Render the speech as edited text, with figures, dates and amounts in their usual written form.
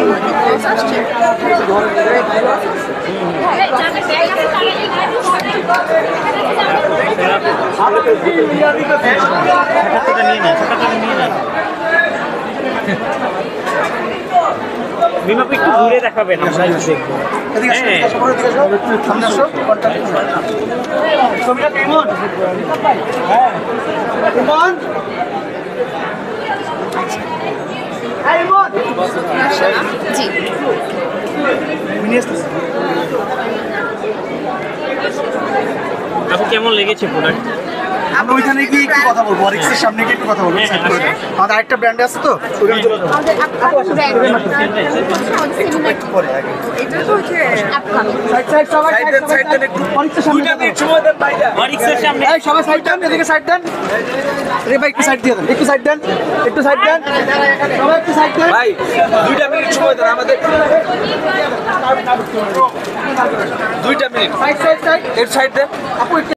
বিমাকে একটু ঘুরে দেখাবেন, আমরা দেখবো। জি আপু কেমন লেগেছে প্রোডাক্ট? আমরা ওইখানে গিয়ে একটু কথা বলবো, অরিক্সের সামনে গিয়ে একটু কথা বলবো। আমাদের আরেকটা ব্র্যান্ড আছে তো, ওখানে চলে যাবো। একটু পরে আগে। সাইড সাইড সবাই সাইড দেন একটু। অরিক্সের সামনে সময় দেন ভাইরা। অরিক্সের সামনে এই সবাই সাইড দেন, এদিকে সাইড দেন। রে ভাই একটু সাইড দিয়ে দেন, একটু সাইড দেন, একটু সাইড দেন। সবাই একটু সাইড দেন। ভাই 2 মিনিট সময় দেন আমাদের। 2 মিনিট। সাইড সাইড সাইড, এর সাইড দেন। আপু